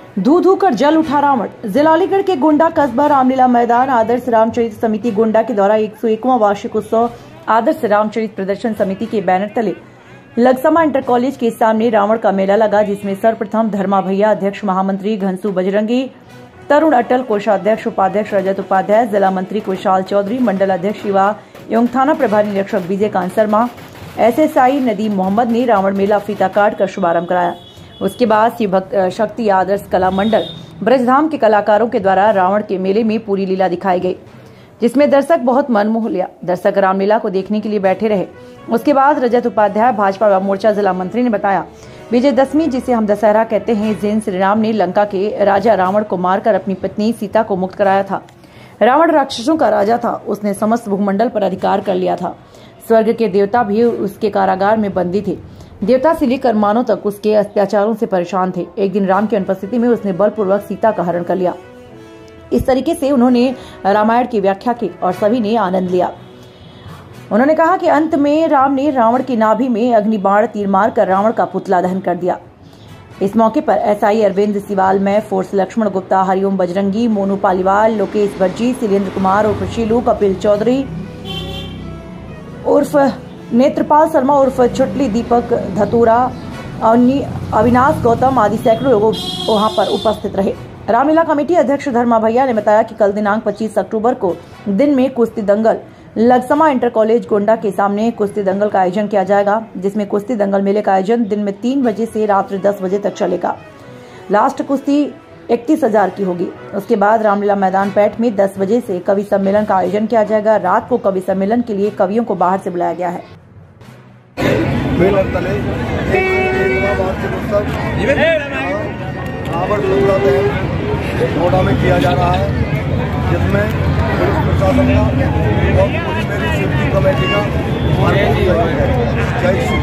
धू धू कर जल उठा रावण। जिला अलीगढ़ के गोंडा कस्बा रामलीला मैदान आदर्श रामचरित समिति गोंडा के द्वारा 101वां वार्षिक उत्सव आदर्श रामचरित प्रदर्शन समिति के बैनर तले लगसमा इंटर कॉलेज के सामने रावण का मेला लगा, जिसमें सर्वप्रथम धर्मा भैया, अध्यक्ष महामंत्री घनसू बजरंगी, तरुण अटल, कोषाध्यक्ष उपाध्यक्ष रजत उपाध्याय, जिला मंत्री कुशाल चौधरी, मंडल अध्यक्ष शिवा एवं थाना प्रभारी निरीक्षक विजयकांत शर्मा, एसएसआई नदीम मोहम्मद ने रावण मेला फीता काट कर शुभारंभ कराया। उसके बाद शिव शक्ति आदर्श कला मंडल ब्रजधाम के कलाकारों के द्वारा रावण के मेले में पूरी लीला दिखाई गई, जिसमें दर्शक बहुत मन मोह लिया। दर्शक रामलीला को देखने के लिए बैठे रहे। उसके बाद रजत उपाध्याय भाजपा मोर्चा जिला मंत्री ने बताया, विजयदशमी जिसे हम दशहरा कहते हैं, इस दिन श्री राम ने लंका के राजा रावण को मारकर अपनी पत्नी सीता को मुक्त कराया था। रावण राक्षसों का राजा था, उसने समस्त भूमंडल पर अधिकार कर लिया था। स्वर्ग के देवता भी उसके कारागार में बंदी थे। देवता से लेकर मानव तक उसके अत्याचारों से परेशान थे। एक दिन राम की अनुपस्थिति में उसने बलपूर्वक सीता का हरण कर लिया। इस तरीके से उन्होंने रामायण की व्याख्या की और सभी ने आनंद लिया। उन्होंने कहा कि अंत में राम ने रावण की नाभि में अग्निबाण तीर मारकर रावण का पुतला दहन कर दिया। इस मौके पर एसआई अरविंद सिवाल में फोर्स लक्ष्मण गुप्ता, हरिओम बजरंगी, मोनू पालीवाल, लोकेश भज्जी, शिलेंद्र कुमार उर्फ शीलू, कपिल चौधरी उर्फ नेत्रपाल शर्मा उर्फ छुटली, दीपक धतूरा, अविनाश गौतम आदि सैकड़ों लोग वहां पर उपस्थित रहे। रामलीला कमेटी अध्यक्ष धर्मा भैया ने बताया कि कल दिनांक 25 अक्टूबर को दिन में कुश्ती दंगल लगसमा इंटर कॉलेज गोंडा के सामने कुश्ती दंगल का आयोजन किया जाएगा, जिसमें कुश्ती दंगल मेले का आयोजन दिन में 3 बजे से रात्रि 10 बजे तक चलेगा। लास्ट कुश्ती 31,000 की होगी। उसके बाद रामलीला मैदान पैठ में 10 बजे से कवि सम्मेलन का आयोजन किया जाएगा। रात को कवि सम्मेलन के लिए कवियों को बाहर से बुलाया गया है। गोंडा में किया जा रहा है, जिसमें पुलिस प्रशासन का और पूरी मेरी सेफ्टी कमेटी का जय श्री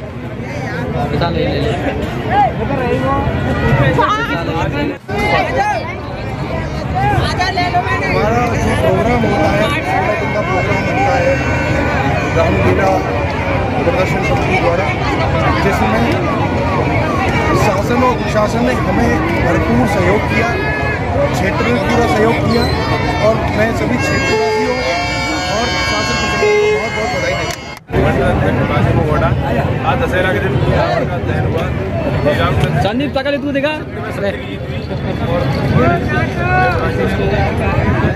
हमारा जो प्रोग्राम होता है, दिन का प्रोग्राम बनता है रामलीला प्रदर्शन समिति द्वारा, जिसमें शासन और प्रशासन ने हमें भरपूर सहयोग किया, क्षेत्र में पूरा सहयोग किया और मैं सभी क्षेत्रवासियों और शासन को बहुत बहुत बधाई देता हूँ। आज दशहरा के दिन का दहन हुआ। संदीप तक तू देखा